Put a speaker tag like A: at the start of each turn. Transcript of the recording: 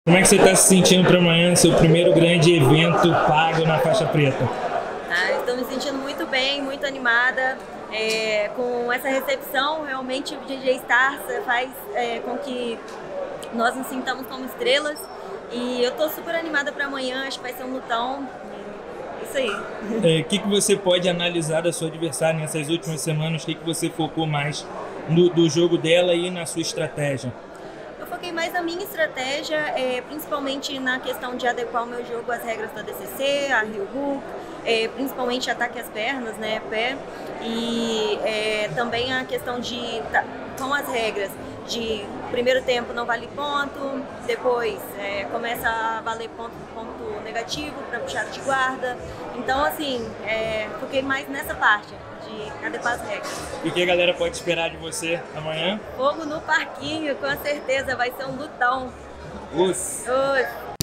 A: Como é que você está se sentindo para amanhã, seu primeiro grande evento pago na faixa preta?
B: Estou me sentindo muito bem, muito animada. Com essa recepção, realmente o DJ Stars faz com que nós nos sintamos como estrelas. E eu estou super animada para amanhã, acho que vai ser um lutão. Isso aí.
A: O que você pode analisar da sua adversária nessas últimas semanas? O que você focou mais do jogo dela e na sua estratégia?
B: Eu foquei mais na minha estratégia, principalmente na questão de adequar o meu jogo às regras da DCC, a Heel Hook, principalmente ataque às pernas, né, pé, e também a questão de, com as regras, de primeiro tempo não vale ponto, depois começa a valer ponto negativo para puxar de guarda. Então, assim, foquei mais nessa parte de adequar as regras.
A: E o que a galera pode esperar de você amanhã?
B: Fogo no parquinho, com certeza, vai ser um lutão.
A: Us.